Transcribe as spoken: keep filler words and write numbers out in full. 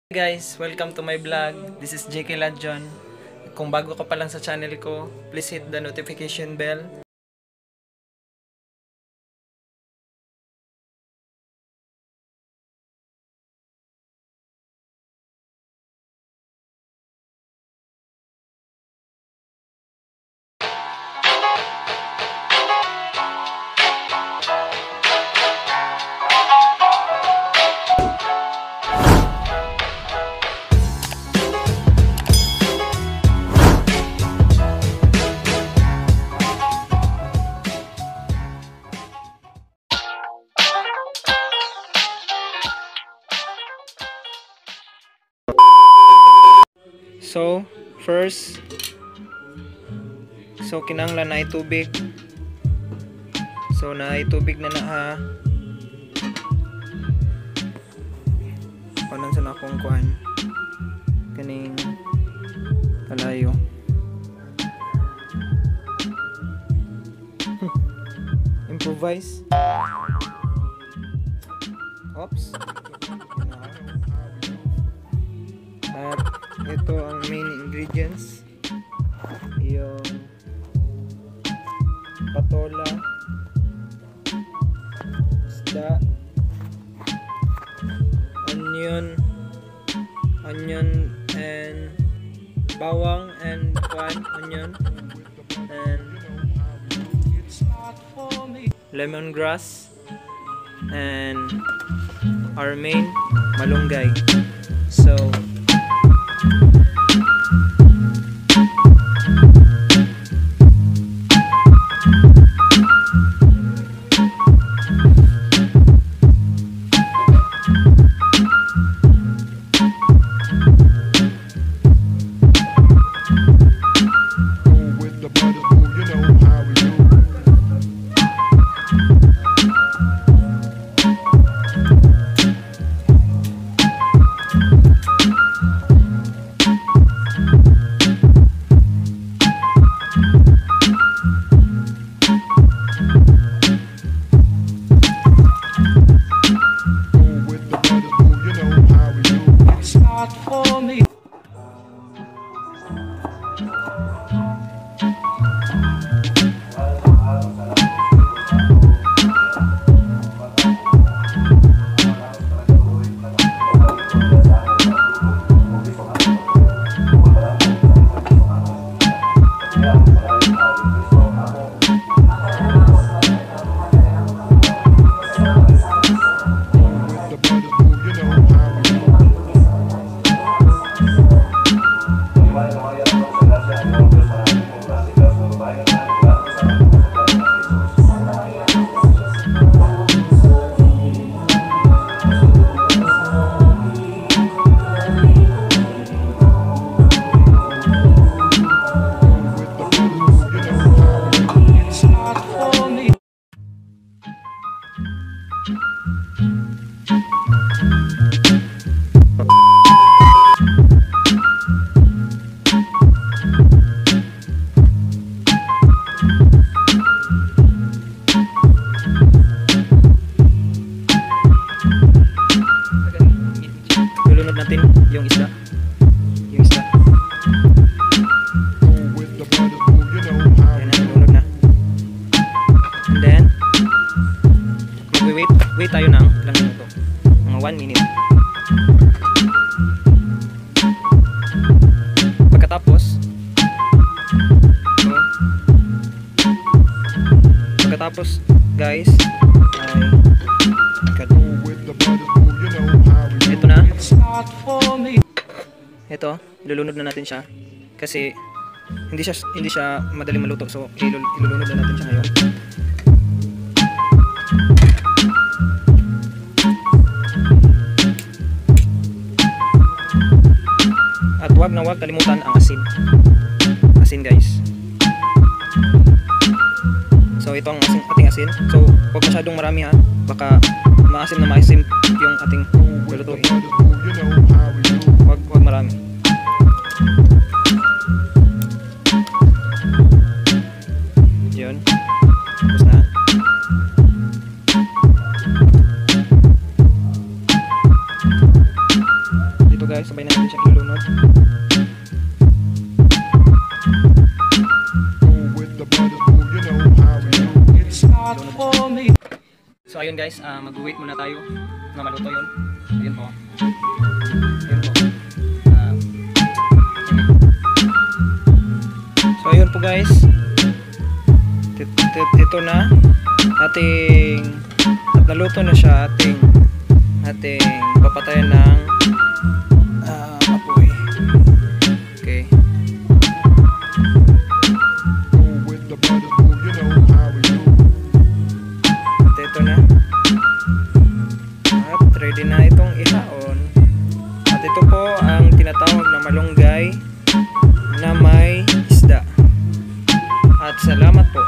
Guys, welcome to my vlog. This is J K Ladjon. Kung bago ka pa lang sa channel ko, please hit the notification bell. So, first, so kinanglan na tubig. So, na tubig na na ha. Panan sa nakong kuhan. Kaning kalayo. Improvise. Oops. At ito ang main ingredients, yung patola, isda, onion, onion and bawang and one onion and lemongrass and our main malunggay. So for me. Lulunod natin yung isda. Yung isda. Ayan na, lulunod na. And then, mag-wait. Wait tayo ng ilang minuto. Mga one minute. Pagkatapos, so, pagkatapos guys, ay ito na. Ito, ilulunod na natin siya kasi hindi siya hindi siya madaling maluto, so ilul ilulunod na natin siya ngayon. At wag na wag kalimutan ang asin. Asin guys. So ito ang asin, ating asin. So wag masyadong marami ha, baka maasim na maasim yung ating lulutuin. Wag wag marami. Yun. Tapos na. Dito guys. guys, sabay na natin siya ilulunod. So ayun guys, uh, mag-wait muna tayo na maluto yun. Ayun po. Ayun po. Uh, so ayun po guys. Ito na ating at naluto na siya ating ating papatayan ng uh, apoy. Okay. Ito na. At ready na itong ihaon. At ito po ang tinatawag na malunggay na may isda. At salamat po.